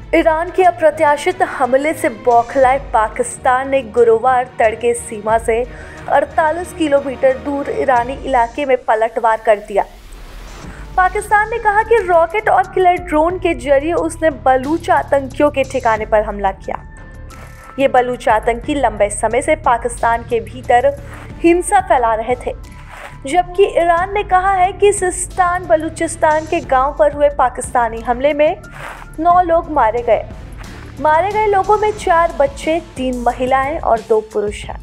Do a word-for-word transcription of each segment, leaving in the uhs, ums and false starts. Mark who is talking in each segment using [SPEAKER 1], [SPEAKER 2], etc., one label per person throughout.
[SPEAKER 1] Iran के अप्रत्याशित हमले से बौखलाए पाकिस्तान ने गुरुवार तड़के सीमा से अड़तालीस किलोमीटर दूर ईरानी इलाके में पलटवार कर दिया। पाकिस्तान ने कहा कि रॉकेट और किलर ड्रोन के जरिए उसने बलूच आतंकियों के ठिकाने पर हमला किया। ये बलूच आतंकी लंबे समय से पाकिस्तान के भीतर हिंसा फैला रहे थे, जबकि ईरान ने कहा है कि सिस्तान बलूचिस्तान के गांव पर हुए पाकिस्तानी हमले में नौ लोग मारे गए। मारे गए लोगों में चार बच्चे, तीन महिलाएं और दो पुरुष हैं।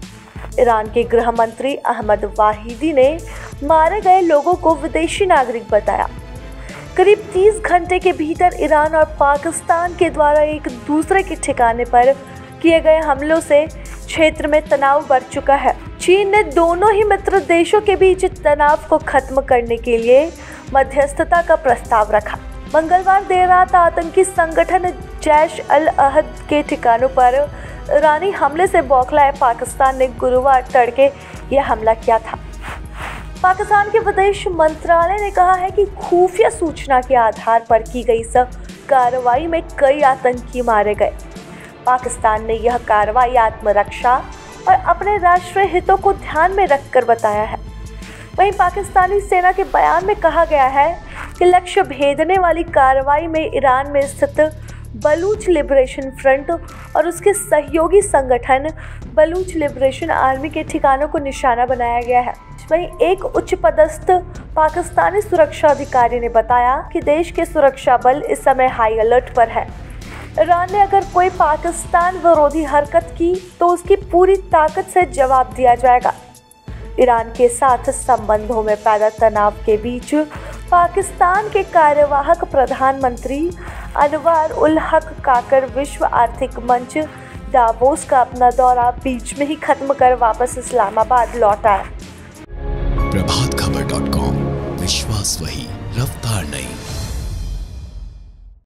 [SPEAKER 1] ईरान के गृह मंत्री अहमद वाहिदी ने मारे गए लोगों को विदेशी नागरिक बताया। करीब तीस घंटे के भीतर ईरान और पाकिस्तान के द्वारा एक दूसरे के ठिकाने पर किए गए हमलों से क्षेत्र में तनाव बढ़ चुका है। चीन ने दोनों ही मित्र देशों के बीच तनाव को खत्म करने के लिए मध्यस्थता का प्रस्ताव रखा। मंगलवार देर रात आतंकी संगठन जैश अल अहद के ठिकानों पर ईरानी हमले से बौखलाए पाकिस्तान ने गुरुवार तड़के यह हमला किया था। पाकिस्तान के विदेश मंत्रालय ने कहा है कि खुफिया सूचना के आधार पर की गई इस कार्रवाई में कई आतंकी मारे गए। पाकिस्तान ने यह कार्रवाई आत्मरक्षा और अपने राष्ट्रीय हितों को ध्यान में रखकर बताया है। वहीं पाकिस्तानी सेना के बयान में कहा गया है कि लक्ष्य भेदने वाली कार्रवाई में ईरान में स्थित बलूच लिबरेशन फ्रंट और उसके सहयोगी संगठन बलूच लिबरेशन आर्मी के ठिकानों को निशाना बनाया गया है। वहीं एक उच्च पदस्थ पाकिस्तानी सुरक्षा अधिकारी ने बताया कि देश के सुरक्षा बल इस समय हाई अलर्ट पर है। ईरान ने अगर कोई पाकिस्तान विरोधी हरकत की तो उसकी पूरी ताकत से जवाब दिया जाएगा। ईरान के साथ संबंधों में पैदा तनाव के बीच पाकिस्तान के कार्यवाहक प्रधानमंत्री अनवर उल हक काकर विश्व आर्थिक मंच दावोस का अपना दौरा बीच में ही खत्म कर वापस इस्लामाबाद लौटा है।
[SPEAKER 2] प्रभात खबर डॉट कॉम, विश्वास वही, रफ्तार नहीं।